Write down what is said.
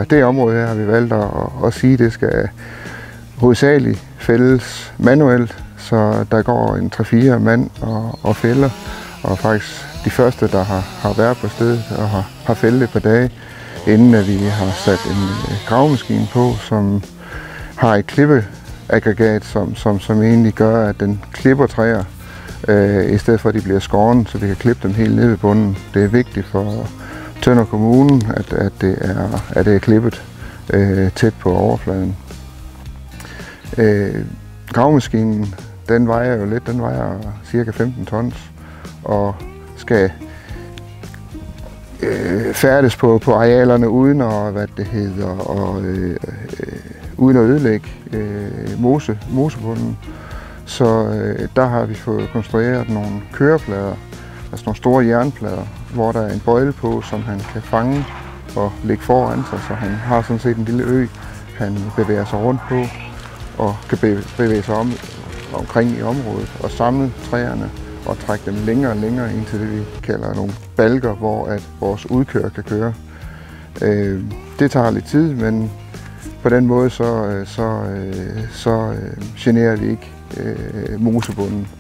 det område her har vi valgt at sige, at det skal hovedsageligt fældes manuelt, så der går en 3-4 mand og fælder, og faktisk de første, der har været på stedet og har fældet et par dage, inden at vi har sat en gravemaskine på, som har et klippeaggregat, som egentlig gør, at den klipper træer, i stedet for at de bliver skåret, så vi kan klippe dem helt ned ved bunden. Det er vigtigt for Tønder Kommune, at det er klippet tæt på overfladen. Gravemaskinen, den vejer jo lidt, den vejer cirka 15 tons og skal færdes på arealerne uden at, uden at ødelægge mosebunden. Så der har vi fået konstrueret nogle køreplader, altså nogle store jernplader, hvor der er en bøjle på, som han kan fange og lægge foran sig, så han har sådan set en lille ø, han bevæger sig rundt på og kan bevæge sig omkring i området og samle træerne og trække dem længere og længere ind til det, vi kalder nogle balker, hvor at vores udkører kan køre. Det tager lidt tid, men på den måde så generer vi ikke mosebunden.